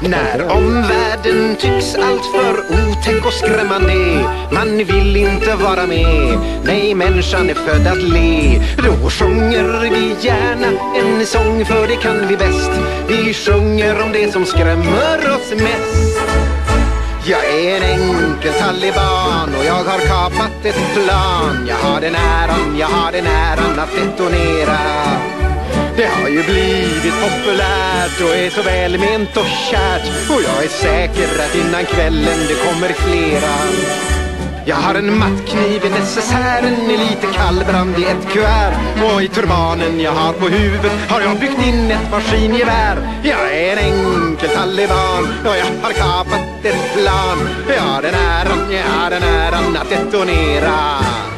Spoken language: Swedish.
När omvärlden tycks allt för otäck och skrämmande, man vill inte vara med. Nej, människan är född att le. Då sjunger vi gärna en sång, för det kan vi bäst. Vi sjunger om det som skrämmer oss mest. Jag är en enkel taliban och jag har kapat ett plan. Jag har den äran att detonera. Det har ju blivit populärt och är så välment och kärt. Och jag är säker att innan kvällen det kommer flera. Jag har en mattkniv i necessären, i lite kallbrand i ett kuvert. Och i turbanen jag har på huvudet har jag byggt in ett maskingevär. Jag är en enkel taliban och jag har kapat ett plan. Jag har den äran att detonera.